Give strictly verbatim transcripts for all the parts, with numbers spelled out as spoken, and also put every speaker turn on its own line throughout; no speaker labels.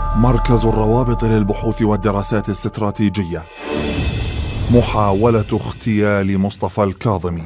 مركز الروابط للبحوث والدراسات الاستراتيجية. محاولة اغتيال مصطفى الكاظمي.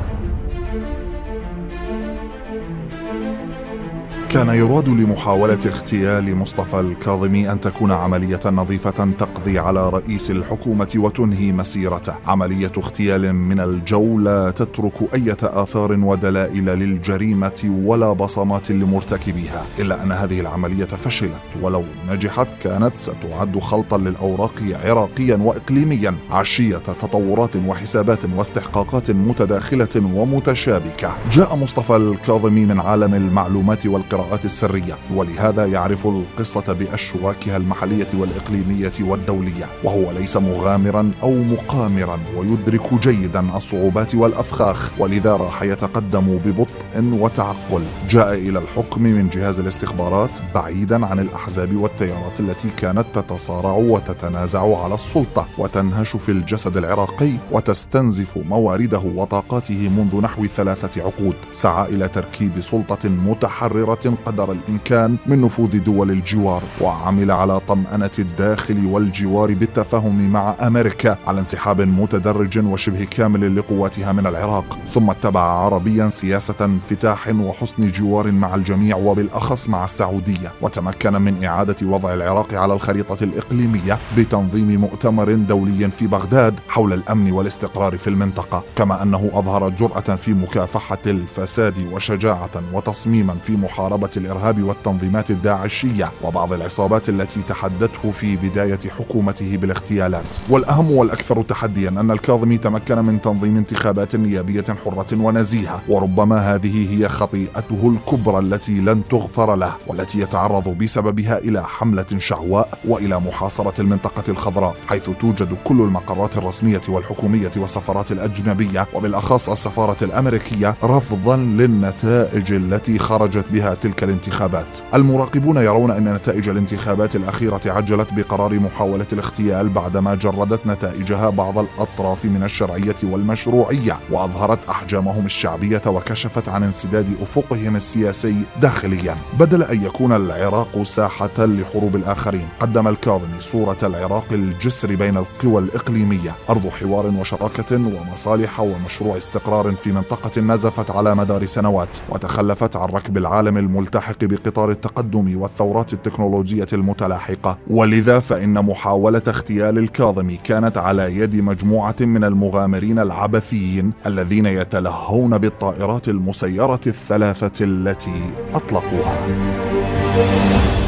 كان يراد لمحاولة اغتيال مصطفى الكاظمي أن تكون عملية نظيفة تقضي على رئيس الحكومة وتنهي مسيرته، عملية اغتيال من الجو لا تترك أي آثار ودلائل للجريمة ولا بصمات لمرتكبيها، إلا أن هذه العملية فشلت، ولو نجحت كانت ستعد خلطا للأوراق عراقيا وإقليميا عشية تطورات وحسابات واستحقاقات متداخلة ومتشابكة. جاء مصطفى الكاظمي من عالم المعلومات والقراءات السرية، ولهذا يعرف القصة بأشواكها المحلية والإقليمية والدولية، وهو ليس مغامرا أو مقامرا، ويدرك جيدا الصعوبات والأفخاخ، ولذا راح يتقدم ببطء وتعقل. جاء إلى الحكم من جهاز الاستخبارات بعيدا عن الأحزاب والتيارات التي كانت تتصارع وتتنازع على السلطة وتنهش في الجسد العراقي وتستنزف موارده وطاقاته منذ نحو ثلاثة عقود. سعى إلى تركيب سلطة متحررة قدر الإمكان من نفوذ دول الجوار، وعمل على طمأنة الداخل والجوار بالتفاهم مع أمريكا على انسحاب متدرج وشبه كامل لقواتها من العراق، ثم اتبع عربيا سياسة انفتاح وحسن جوار مع الجميع وبالأخص مع السعودية، وتمكن من إعادة وضع العراق على الخريطة الإقليمية بتنظيم مؤتمر دولي في بغداد حول الأمن والاستقرار في المنطقة، كما أنه أظهر جرأة في مكافحة الفساد وشجاعة وتصميما في محاربة الإرهاب والتنظيمات الداعشية وبعض العصابات التي تحدته في بداية حكومته بالاغتيالات. والأهم والأكثر تحديا أن الكاظمي تمكن من تنظيم انتخابات نيابية حرة ونزيهة، وربما هذه هي خطيئته الكبرى التي لن تغفر له، والتي يتعرض بسببها إلى حملة شعواء وإلى محاصرة المنطقة الخضراء، حيث توجد كل المقرات الرسمية والحكومية والسفارات الأجنبية وبالأخص السفارة الأمريكية رفضا للنتائج التي خرجت بها تلك الانتخابات. المراقبون يرون أن نتائج الانتخابات الأخيرة عجلت بقرار محاولة الاغتيال بعدما جردت نتائجها بعض الأطراف من الشرعية والمشروعية، وأظهرت أحجامهم الشعبية وكشفت عن انسداد أفقهم السياسي داخليا. بدل أن يكون العراق ساحة لحروب الآخرين، قدم الكاظمي صورة العراق الجسر بين القوى الإقليمية، أرض حوار وشراكة ومصالح ومشروع استقرار في منطقة نزفت على مدار سنوات وتخلفت عن ركب العالم الملتحق بقطار التقدم والثورات التكنولوجية المتلاحقة. ولذا فإن محاولة اغتيال الكاظمي كانت على يد مجموعة من المغامرين العبثيين الذين يتلهون بالطائرات المسيرة الثلاثة التي أطلقوها.